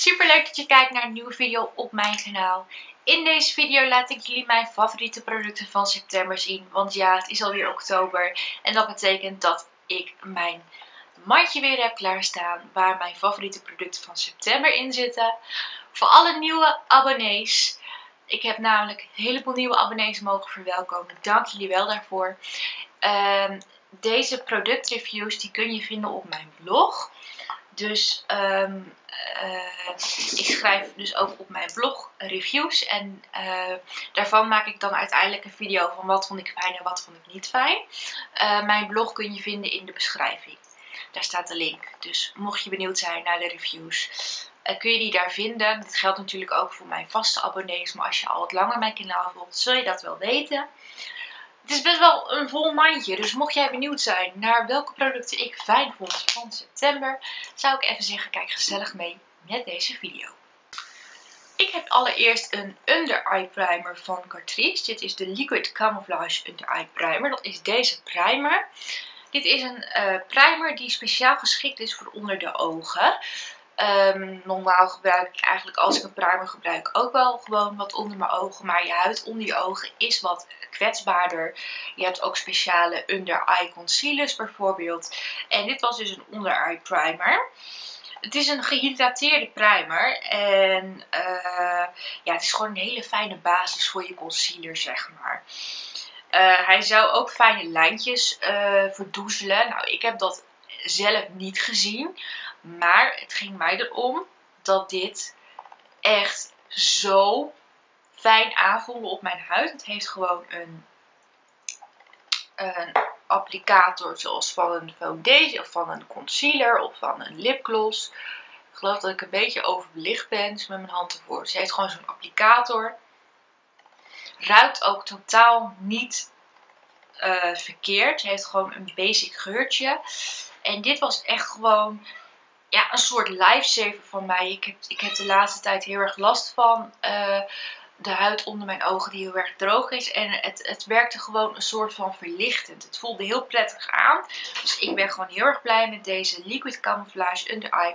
Super leuk dat je kijkt naar een nieuwe video op mijn kanaal. In deze video laat ik jullie mijn favoriete producten van september zien. Want ja, het is alweer oktober. En dat betekent dat ik mijn mandje weer heb klaarstaan. Waar mijn favoriete producten van september in zitten. Voor alle nieuwe abonnees. Ik heb namelijk een heleboel nieuwe abonnees mogen verwelkomen. Dank jullie wel daarvoor. Deze productreviews die kun je vinden op mijn blog. Dus ik schrijf dus ook op mijn blog reviews. En daarvan maak ik dan uiteindelijk een video van wat vond ik fijn en wat vond ik niet fijn. Mijn blog kun je vinden in de beschrijving. Daar staat de link. Dus mocht je benieuwd zijn naar de reviews, kun je die daar vinden. Dit geldt natuurlijk ook voor mijn vaste abonnees. Maar als je al wat langer mijn kanaal volgt, zul je dat wel weten. Het is best wel een vol mandje, dus mocht jij benieuwd zijn naar welke producten ik fijn vond van september, zou ik even zeggen, kijk gezellig mee met deze video. Ik heb allereerst een under eye primer van Catrice. Dit is de Liquid Camouflage Under Eye Primer. Dat is deze primer. Dit is een primer die speciaal geschikt is voor onder de ogen. Normaal gebruik ik eigenlijk als ik een primer gebruik ook wel gewoon wat onder mijn ogen. Maar je huid onder je ogen is wat kwetsbaarder. Je hebt ook speciale under eye concealers bijvoorbeeld. En dit was dus een under eye primer. Het is een gehydrateerde primer. En ja, het is gewoon een hele fijne basis voor je concealer, zeg maar. Hij zou ook fijne lijntjes verdoezelen. Nou, ik heb dat zelf niet gezien. Maar het ging mij erom dat dit echt zo fijn aanvoelde op mijn huid. Het heeft gewoon een applicator zoals van een foundation of van een concealer of van een lipgloss. Ik geloof dat ik een beetje overbelicht ben dus met mijn hand ervoor. Dus het heeft gewoon zo'n applicator. Ruikt ook totaal niet verkeerd. Het heeft gewoon een basic geurtje. En dit was echt gewoon ja, een soort lifesaver van mij. Ik heb de laatste tijd heel erg last van de huid onder mijn ogen die heel erg droog is. En het werkte gewoon een soort van verlichtend. Het voelde heel prettig aan. Dus ik ben gewoon heel erg blij met deze Liquid Camouflage Under Eye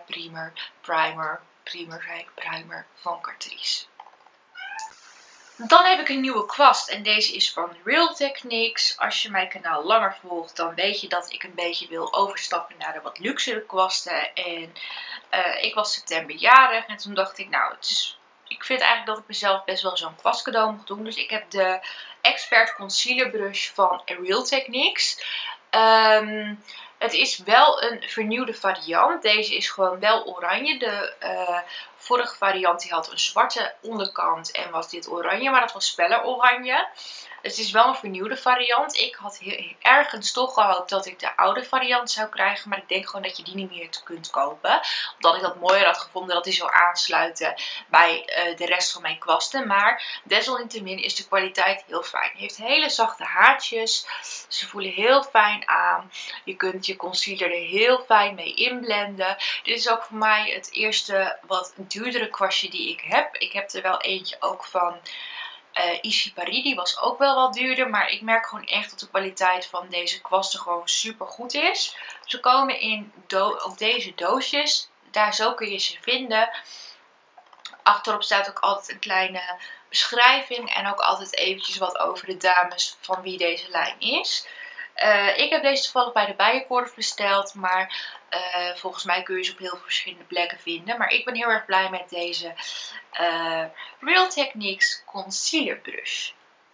Primer van Catrice. Dan heb ik een nieuwe kwast en deze is van Real Techniques. Als je mijn kanaal langer volgt, dan weet je dat ik een beetje wil overstappen naar de wat luxere kwasten. En ik was september jarig en toen dacht ik, nou, ik vind eigenlijk dat ik mezelf best wel zo'n kwast cadeau moet doen. Dus ik heb de Expert Concealer Brush van Real Techniques. Het is wel een vernieuwde variant. Deze is gewoon wel oranje. De vorige variant die had een zwarte onderkant en was dit oranje, maar dat was feller oranje. Het is wel een vernieuwde variant. Ik had ergens toch gehoopt dat ik de oude variant zou krijgen, maar ik denk gewoon dat je die niet meer kunt kopen. Omdat ik dat mooier had gevonden dat die zou aansluiten bij de rest van mijn kwasten. Maar desalniettemin is de kwaliteit heel fijn. Het heeft hele zachte haartjes. Ze voelen heel fijn aan. Je kunt je concealer er heel fijn mee inblenden. Dit is ook voor mij het eerste wat duurdere kwastje die ik heb. Ik heb er wel eentje ook van Issy Paris, die was ook wel wat duurder, maar ik merk gewoon echt dat de kwaliteit van deze kwasten gewoon super goed is. Ze komen in ook deze doosjes, zo kun je ze vinden. Achterop staat ook altijd een kleine beschrijving en ook altijd eventjes wat over de dames van wie deze lijn is. Ik heb deze toevallig bij de Bijenkorf besteld, maar volgens mij kun je ze op heel veel verschillende plekken vinden. Maar ik ben heel erg blij met deze Real Techniques Concealer Brush.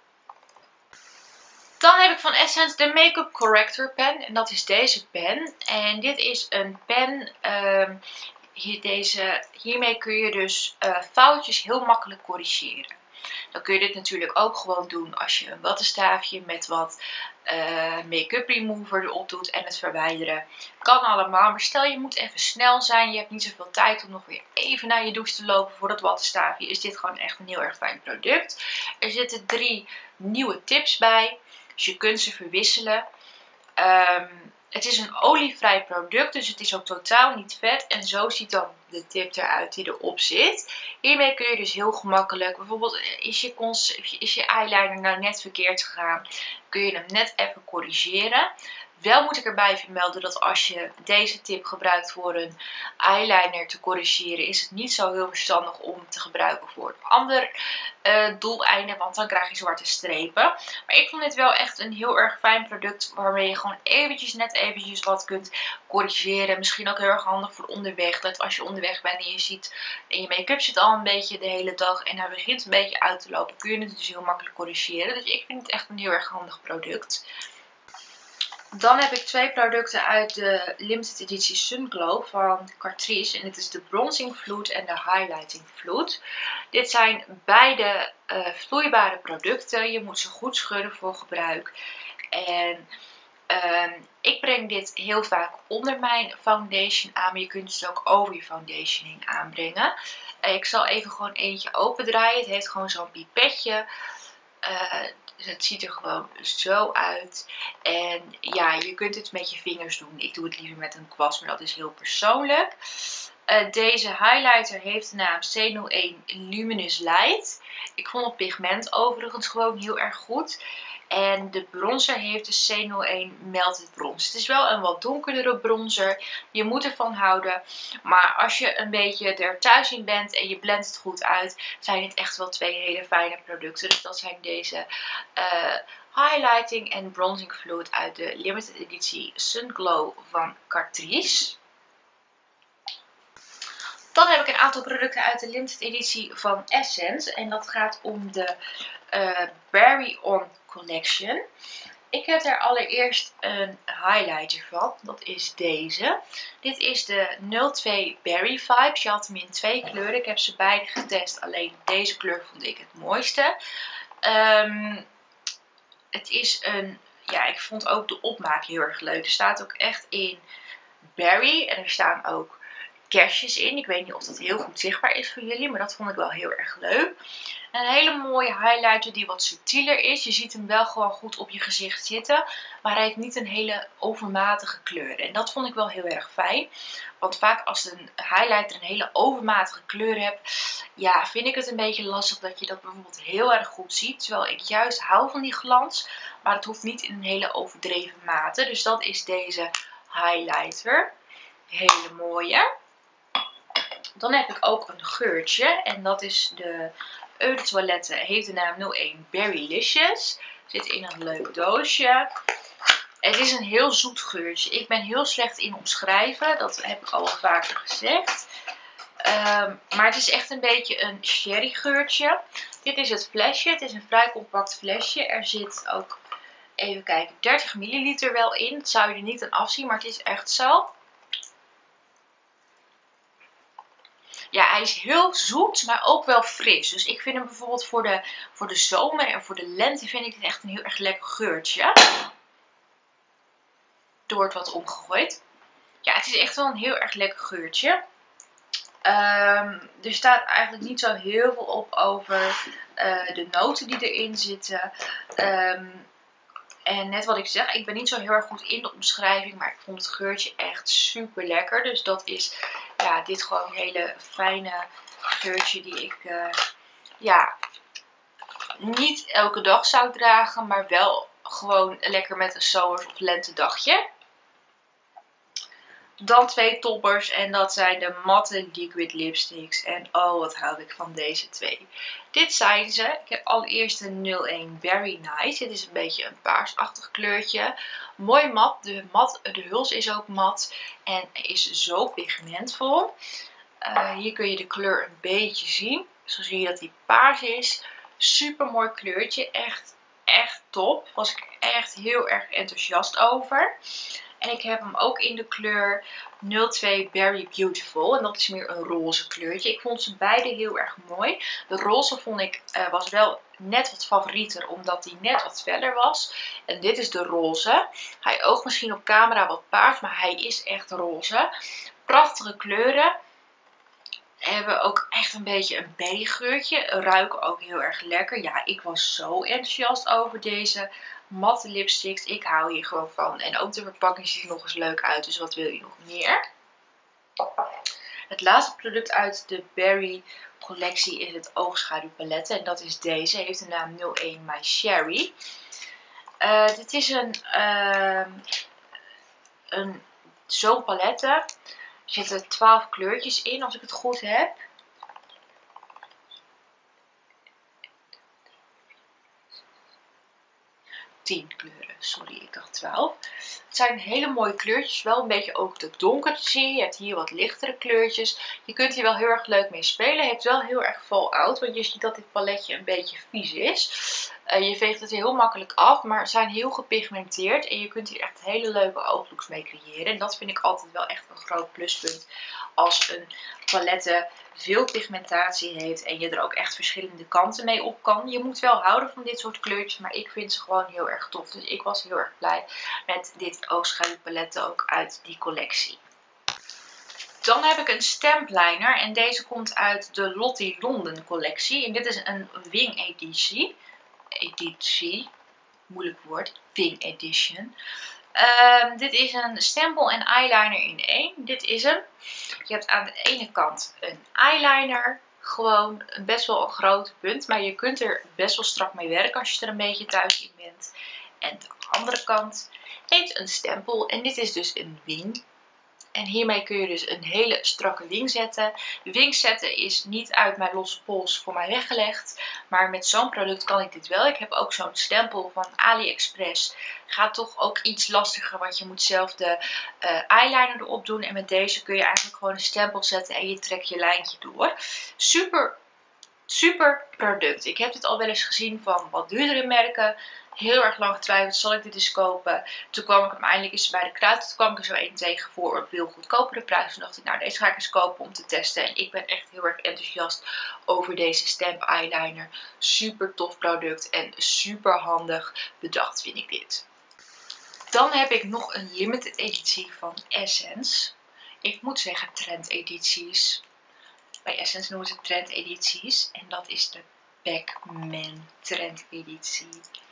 Dan heb ik van Essence de Make-up Corrector pen en dat is deze pen. En dit is een pen, hiermee kun je dus foutjes heel makkelijk corrigeren. Dan kun je dit natuurlijk ook gewoon doen als je een wattenstaafje met wat make-up remover erop doet en het verwijderen. Kan allemaal, maar stel je moet even snel zijn, je hebt niet zoveel tijd om nog weer even naar je douche te lopen voor dat wattenstaafje. Is dit gewoon echt een heel erg fijn product. Er zitten 3 nieuwe tips bij, dus je kunt ze verwisselen. Het is een olievrij product, dus het is ook totaal niet vet. En zo ziet dan de tip eruit die erop zit. Hiermee kun je dus heel gemakkelijk, bijvoorbeeld is je eyeliner nou net verkeerd gegaan, kun je hem net even corrigeren. Wel moet ik erbij vermelden dat als je deze tip gebruikt voor een eyeliner te corrigeren, is het niet zo heel verstandig om te gebruiken voor een ander doeleinde, want dan krijg je zwarte strepen. Maar ik vond dit wel echt een heel erg fijn product waarmee je gewoon net eventjes wat kunt corrigeren. Misschien ook heel erg handig voor onderweg, dat als je onderweg bent en je ziet en je make-up zit al een beetje de hele dag en hij begint een beetje uit te lopen, kun je het dus heel makkelijk corrigeren. Dus ik vind het echt een heel erg handig product. Dan heb ik twee producten uit de limited editie Sun Glow van Catrice. En dit is de Bronzing Fluid en de Highlighting Fluid. Dit zijn beide vloeibare producten. Je moet ze goed schudden voor gebruik. En ik breng dit heel vaak onder mijn foundation aan. Maar je kunt het ook over je foundation heen aanbrengen. Ik zal even gewoon eentje opendraaien. Het heeft gewoon zo'n pipetje. Dus het ziet er gewoon zo uit. En ja, je kunt het met je vingers doen. Ik doe het liever met een kwast, maar dat is heel persoonlijk. Deze highlighter heeft de naam C01 Luminous Light. Ik vond het pigment overigens gewoon heel erg goed. En de bronzer heeft de C01 Melted Bronze. Het is wel een wat donkerdere bronzer. Je moet ervan houden. Maar als je een beetje er thuis in bent en je blendt het goed uit, zijn het echt wel twee hele fijne producten. Dus dat zijn deze Highlighting en Bronzing Fluid uit de limited editie Sun Glow van Catrice. Dan heb ik een aantal producten uit de limited editie van Essence. En dat gaat om de Berry On Collection. Ik heb daar allereerst een highlighter van. Dat is deze. Dit is de 02 Berry Vibes. Je had hem in twee kleuren. Ik heb ze beide getest. Alleen deze kleur vond ik het mooiste. Het is een... Ja, ik vond ook de opmaak heel erg leuk. Er staat ook echt in berry. En er staan ook kerstjes in. Ik weet niet of dat heel goed zichtbaar is voor jullie, maar dat vond ik wel heel erg leuk. Een hele mooie highlighter die wat subtieler is. Je ziet hem wel gewoon goed op je gezicht zitten, maar hij heeft niet een hele overmatige kleur. En dat vond ik wel heel erg fijn. Want vaak als een highlighter een hele overmatige kleur hebt, ja, vind ik het een beetje lastig dat je dat bijvoorbeeld heel erg goed ziet. Terwijl ik juist hou van die glans, maar het hoeft niet in een hele overdreven mate. Dus dat is deze highlighter. Hele mooie. Dan heb ik ook een geurtje. En dat is de Eau de Toilette. Heeft de naam 01 Berrylicious. Zit in een leuk doosje. Het is een heel zoet geurtje. Ik ben heel slecht in omschrijven. Dat heb ik al vaker gezegd. Maar het is echt een beetje een sherry geurtje. Dit is het flesje. Het is een vrij compact flesje. Er zit ook, even kijken, 30 milliliter wel in. Dat zou je er niet aan afzien, maar het is echt zo. Ja, hij is heel zoet, maar ook wel fris. Dus ik vind hem bijvoorbeeld voor de zomer en voor de lente vind ik het echt een heel erg lekker geurtje. Er wordt wat omgegooid. Ja, het is echt wel een heel erg lekker geurtje. Er staat eigenlijk niet zo heel veel op over de noten die erin zitten. En net wat ik zeg, ik ben niet zo heel erg goed in de omschrijving, maar ik vond het geurtje echt super lekker. Dus dat is ja, dit gewoon een hele fijne geurtje die ik ja, niet elke dag zou dragen, maar wel gewoon lekker met een zomers- of lentedagje. Dan twee toppers en dat zijn de matte liquid lipsticks. En oh, wat hou ik van deze twee. Dit zijn ze. Ik heb allereerst de 01 Berry Nice. Dit is een beetje een paarsachtig kleurtje. Mooi mat. De huls is ook mat. En is zo pigmentvol. Hier kun je de kleur een beetje zien. Zo zie je dat die paars is. Super mooi kleurtje. Echt top. Was ik echt heel erg enthousiast over. En ik heb hem ook in de kleur 02 Berry Beautiful. En dat is meer een roze kleurtje. Ik vond ze beide heel erg mooi. De roze vond ik was wel net wat favorieter, omdat die net wat feller was. En dit is de roze. Hij oogt misschien op camera wat paars, maar hij is echt roze. Prachtige kleuren. Hebben ook echt een beetje een berrygeurtje. Ruiken ook heel erg lekker. Ja, ik was zo enthousiast over deze matte lipsticks. Ik hou hier gewoon van. En ook de verpakking ziet er nog eens leuk uit. Dus wat wil je nog meer? Het laatste product uit de Berry collectie is het oogschaduwpalet. En dat is deze. Heeft de naam 01 My Sherry. Dit is zo'n palette. Er zitten 12 kleurtjes in, als ik het goed heb. Kleuren, sorry, ik dacht 12. Het zijn hele mooie kleurtjes, wel een beetje ook de donkere. Je hebt hier wat lichtere kleurtjes. Je kunt hier wel heel erg leuk mee spelen. Het heeft wel heel erg fallout, want je ziet dat dit paletje een beetje vies is. Je veegt het heel makkelijk af, maar ze zijn heel gepigmenteerd. En je kunt hier echt hele leuke ooglooks mee creëren. En dat vind ik altijd wel echt een groot pluspunt als een palette veel pigmentatie heeft en je er ook echt verschillende kanten mee op kan. Je moet wel houden van dit soort kleurtjes, maar ik vind ze gewoon heel erg tof. Dus ik was heel erg blij met dit oogschaduwpalet ook uit die collectie. Dan heb ik een stampliner en deze komt uit de Lottie London collectie. En dit is een wing editie. Moeilijk woord. Wing edition. Dit is een stempel en eyeliner in één. Dit is hem. Je hebt aan de ene kant een eyeliner. Gewoon best wel een grote punt. Maar je kunt er best wel strak mee werken als je er een beetje thuis in bent. En de andere kant heeft een stempel. En dit is dus een wing. En hiermee kun je dus een hele strakke wing zetten. De wing zetten is niet uit mijn losse pols voor mij weggelegd. Maar met zo'n product kan ik dit wel. Ik heb ook zo'n stempel van AliExpress. Gaat toch ook iets lastiger, want je moet zelf de eyeliner erop doen. En met deze kun je eigenlijk gewoon een stempel zetten en je trekt je lijntje door. Super product. Ik heb dit al wel eens gezien van wat duurdere merken. Heel erg lang getwijfeld, zal ik dit eens kopen? Toen kwam ik hem eindelijk eens bij de Kruid. Toen kwam ik er zo één tegen voor een veel goedkopere prijs. Toen dacht ik, nou deze ga ik eens kopen om te testen. En ik ben echt heel erg enthousiast over deze stamp eyeliner. Super tof product en super handig bedacht vind ik dit. Dan heb ik nog een limited editie van Essence. Ik moet zeggen trendedities. Bij Essence noemen ze trendedities. En dat is de Pac-Man trendeditie.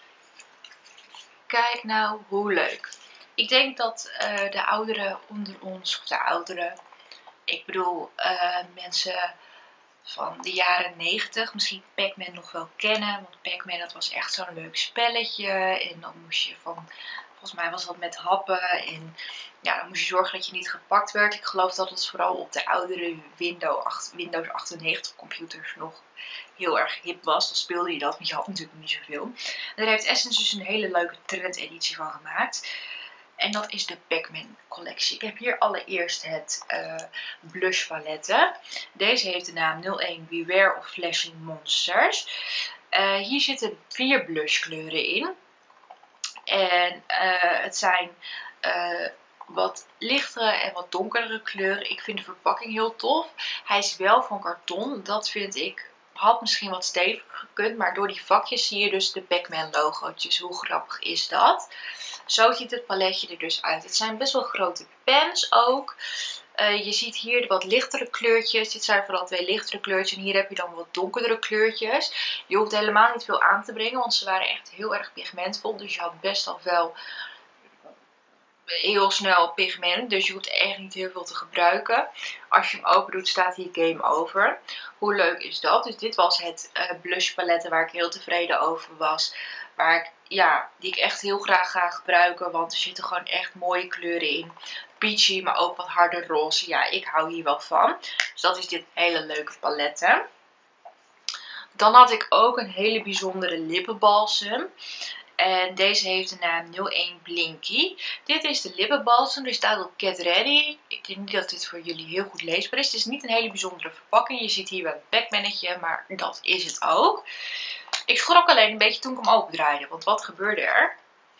Kijk nou hoe leuk. Ik denk dat de ouderen onder ons, of de ouderen, ik bedoel mensen van de jaren 90 misschien Pac-Man nog wel kennen. Want Pac-Man, dat was echt zo'n leuk spelletje. En dan moest je volgens mij was dat met happen. En ja, dan moest je zorgen dat je niet gepakt werd. Ik geloof dat het vooral op de oudere Windows 98 computers nog heel erg hip was. Dan speelde je dat, want je had natuurlijk niet zoveel. En daar heeft Essence dus een hele leuke trendeditie van gemaakt. En dat is de Pac-Man collectie. Ik heb hier allereerst het blush palette. Deze heeft de naam 01 Beware of Flashing Monsters. Hier zitten 4 blush kleuren in. En het zijn wat lichtere en wat donkere kleuren. Ik vind de verpakking heel tof. Hij is wel van karton. Dat vind ik, had misschien wat steviger gekund. Maar door die vakjes zie je dus de Pac-Man logootjes. Hoe grappig is dat? Zo ziet het paletje er dus uit. Het zijn best wel grote pens ook. Je ziet hier de wat lichtere kleurtjes. Dit zijn vooral 2 lichtere kleurtjes. En hier heb je dan wat donkerdere kleurtjes. Je hoeft helemaal niet veel aan te brengen. Want ze waren echt heel erg pigmentvol. Dus je had best al wel heel snel pigment. Dus je hoeft echt niet heel veel te gebruiken. Als je hem open doet staat hier game over. Hoe leuk is dat? Dus dit was het blush palette waar ik heel tevreden over was. Die ik echt heel graag ga gebruiken. Want er zitten gewoon echt mooie kleuren in. Peachy, maar ook wat harder roze. Ja, ik hou hier wel van. Dus dat is dit hele leuke palette. Dan had ik ook een hele bijzondere lippenbalsem. En deze heeft de naam 01 Blinky. Dit is de lippenbalsem. Er staat op Get Ready. Ik denk niet dat dit voor jullie heel goed leesbaar is. Het is niet een hele bijzondere verpakking. Je ziet hier wel een Pac-Mannetje, maar dat is het ook. Ik schrok alleen een beetje toen ik hem opendraaide. Want wat gebeurde er?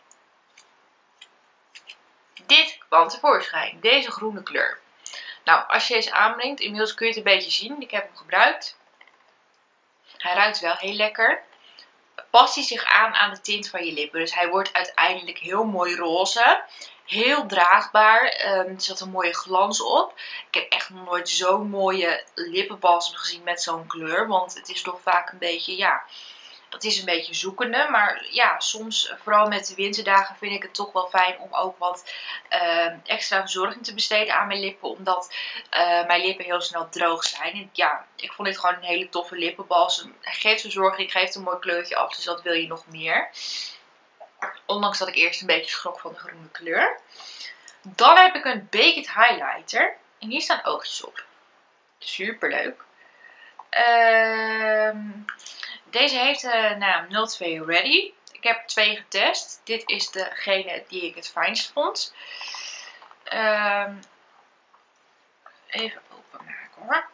Dit kwam tevoorschijn. Deze groene kleur. Nou, als je deze aanbrengt, inmiddels kun je het een beetje zien. Ik heb hem gebruikt. Hij ruikt wel heel lekker. Past hij zich aan de tint van je lippen. Dus hij wordt uiteindelijk heel mooi roze. Heel draagbaar. Er zat een mooie glans op. Ik heb echt nog nooit zo'n mooie lippenbalsem gezien met zo'n kleur. Want het is toch vaak een beetje, ja, Dat is een beetje zoekende, maar ja, soms, vooral met de winterdagen, vind ik het toch wel fijn om ook wat extra verzorging te besteden aan mijn lippen. Omdat mijn lippen heel snel droog zijn. En ja, ik vond dit gewoon een hele toffe lippenbalsem. Hij geeft verzorging, geeft een mooi kleurtje af, dus dat wil je nog meer. Ondanks dat ik eerst een beetje schrok van de groene kleur. Dan heb ik een Baked Highlighter. En hier staan oogjes op. Super leuk. Deze heeft de naam 02 Ready. Ik heb 2 getest. Dit is degene die ik het fijnst vond. Even openmaken hoor.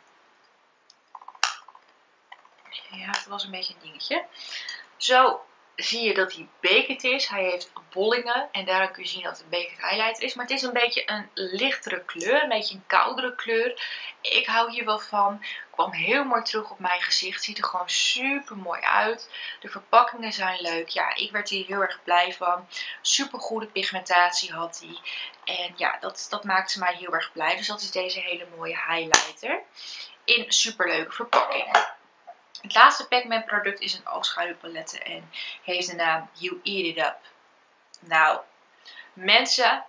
Ja, het was een beetje een dingetje. Zo zie je dat hij baked is. Hij heeft bollingen en daarom kun je zien dat het een baked highlighter is. Maar het is een beetje een lichtere kleur, een beetje een koudere kleur. Ik hou hier wel van. Kwam heel mooi terug op mijn gezicht. Ziet er gewoon super mooi uit. De verpakkingen zijn leuk. Ja, ik werd hier heel erg blij van. Super goede pigmentatie had hij. En ja, dat maakte mij heel erg blij. Dus dat is deze hele mooie highlighter. In super leuke verpakking. Het laatste Pacman product is een oogschaduwpalette en heeft de naam You Eat It Up. Nou, mensen,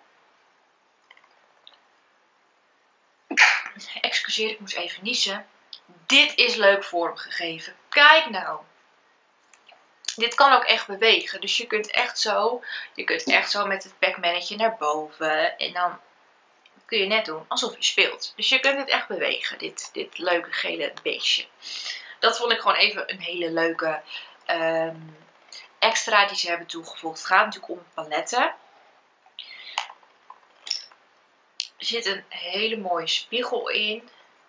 excuseer, ik moest even niezen. Dit is leuk vormgegeven. Kijk nou. Dit kan ook echt bewegen. Dus je kunt echt zo met het Pacmannetje naar boven. En dan kun je net doen alsof je speelt. Dus je kunt het echt bewegen, dit leuke gele beestje. Dat vond ik gewoon even een hele leuke extra die ze hebben toegevoegd. Het gaat natuurlijk om paletten. Er zit een hele mooie spiegel in.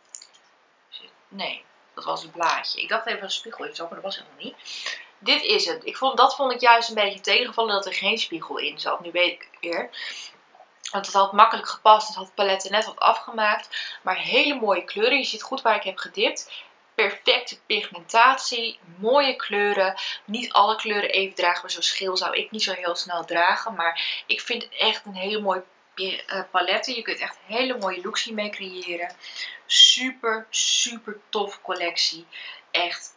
Nee, dat was een blaadje. Ik dacht even een spiegel in zat, maar dat was helemaal niet. Dit is het. Dat vond ik juist een beetje tegenvallen dat er geen spiegel in zat. Nu weet ik weer. Want het had makkelijk gepast. Het had paletten net wat afgemaakt. Maar hele mooie kleuren. Je ziet goed waar ik heb gedipt. Perfecte pigmentatie, mooie kleuren. Niet alle kleuren even draagbaar, zoals geel zou ik niet zo heel snel dragen. Maar ik vind het echt een hele mooie paletten. Je kunt echt hele mooie looks hiermee creëren. Super, super tof collectie. Echt.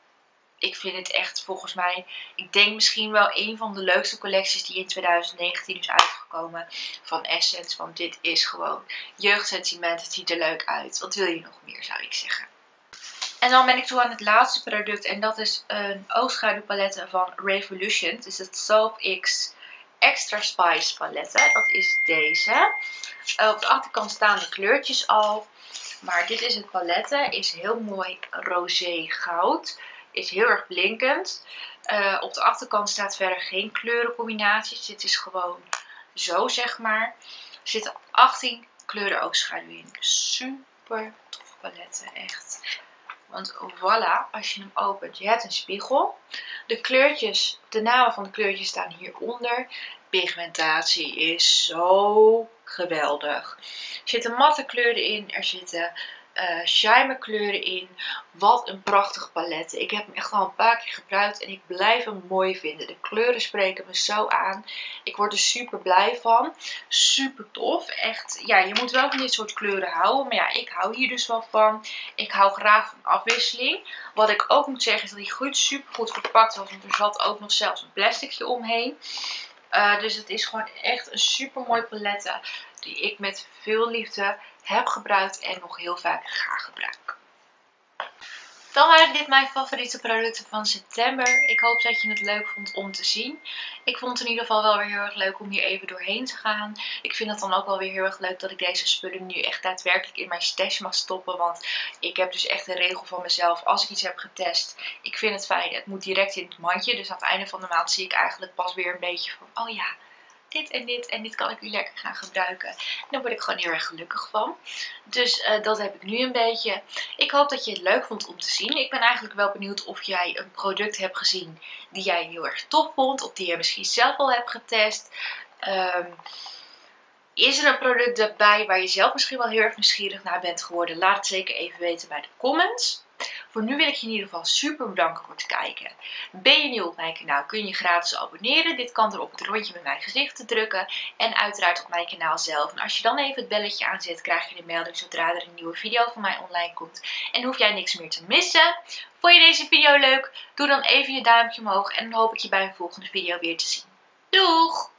Ik vind het echt volgens mij, ik denk misschien wel een van de leukste collecties die in 2019 is uitgekomen van Essence. Want dit is gewoon jeugdsentiment. Het ziet er leuk uit. Wat wil je nog meer, zou ik zeggen. En dan ben ik toe aan het laatste product. En dat is een oogschaduwpalette van Revolution. Het is het Soap X Extra Spice palette. Dat is deze. Op de achterkant staan de kleurtjes al. Maar dit is het palette. Is heel mooi roze goud. Is heel erg blinkend. Op de achterkant staat verder geen kleurencombinaties. Dit is gewoon zo, zeg maar. Er zitten 18 kleuren oogschaduw in. Super tof paletten, echt. Want voilà, als je hem opent, je hebt een spiegel. De kleurtjes, de namen van de kleurtjes staan hieronder. Pigmentatie is zo geweldig. Er zitten matte kleuren in, er zitten shimmer kleuren in. Wat een prachtig palet. Ik heb hem echt al een paar keer gebruikt en ik blijf hem mooi vinden. De kleuren spreken me zo aan. Ik word er super blij van. Super tof. Echt, ja, je moet wel van dit soort kleuren houden. Maar ja, ik hou hier dus wel van. Ik hou graag van afwisseling. Wat ik ook moet zeggen is dat hij super goed verpakt was. Want er zat ook nog zelfs een plasticje omheen. Dus het is gewoon echt een super mooi palette. Die ik met veel liefde heb gebruikt en nog heel vaak ga gebruiken. Dan waren dit mijn favoriete producten van september. Ik hoop dat je het leuk vond om te zien. Ik vond het in ieder geval wel weer heel erg leuk om hier even doorheen te gaan. Ik vind het dan ook wel weer heel erg leuk dat ik deze spullen nu echt daadwerkelijk in mijn stash mag stoppen. Want ik heb dus echt een regel van mezelf. Als ik iets heb getest, ik vind het fijn. Het moet direct in het mandje. Dus aan het einde van de maand zie ik eigenlijk pas weer een beetje van, oh ja, dit en dit kan ik nu lekker gaan gebruiken. En daar word ik gewoon heel erg gelukkig van. Dus dat heb ik nu een beetje. Ik hoop dat je het leuk vond om te zien. Ik ben eigenlijk wel benieuwd of jij een product hebt gezien die jij heel erg tof vond. Of die je misschien zelf al hebt getest. Is er een product erbij waar je zelf misschien wel heel erg nieuwsgierig naar bent geworden? Laat het zeker even weten bij de comments. Voor nu wil ik je in ieder geval super bedanken voor het kijken. Ben je nieuw op mijn kanaal, kun je je gratis abonneren. Dit kan door op het rondje met mijn gezicht te drukken. En uiteraard op mijn kanaal zelf. En als je dan even het belletje aanzet, krijg je de melding zodra er een nieuwe video van mij online komt. En hoef jij niks meer te missen. Vond je deze video leuk? Doe dan even je duimpje omhoog en dan hoop ik je bij een volgende video weer te zien. Doeg!